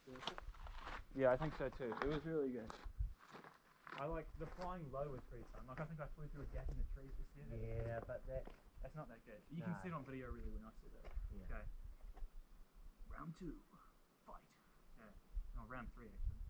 Yeah, I think so too. It was really good. I like the flying low was pretty fun. Like I think I flew through a gap in the trees this year. Yeah, but That's not that good. You can see it on video really when I see that. Yeah. Okay. Round 2. Fight. Yeah. No, round 3 actually.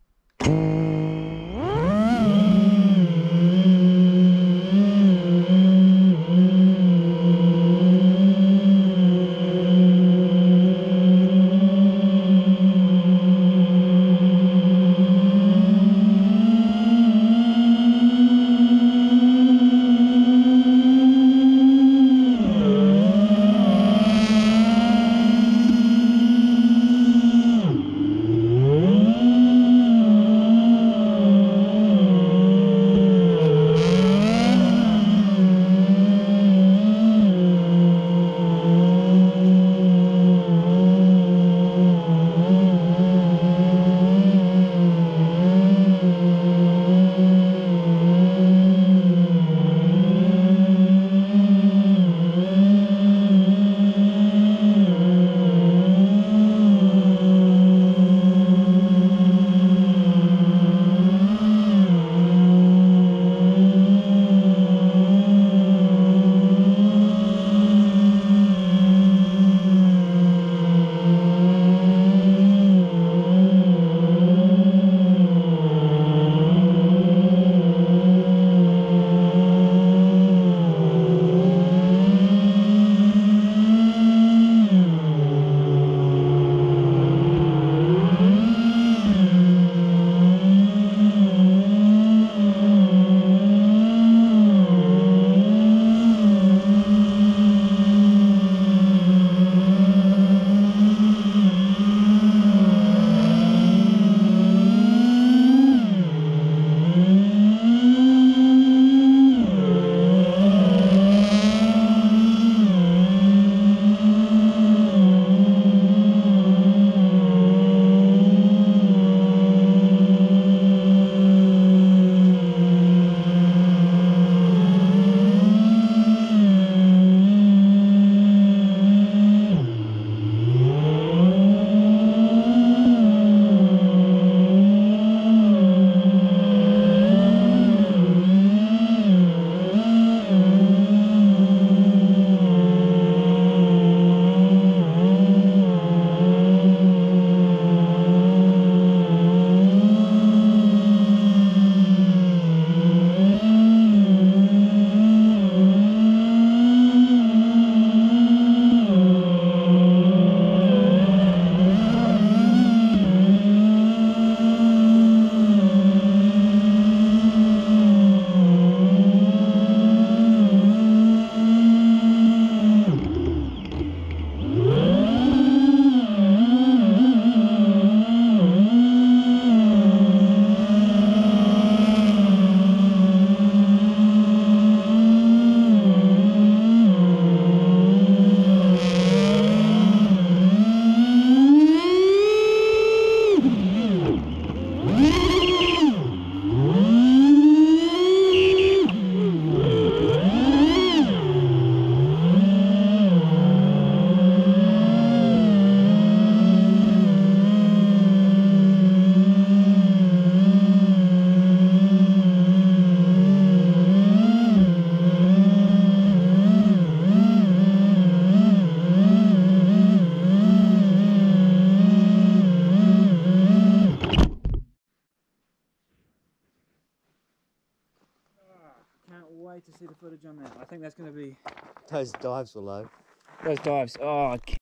Can't wait to see the footage on that. I think that's going to be... Those dives were low. Those dives. Oh,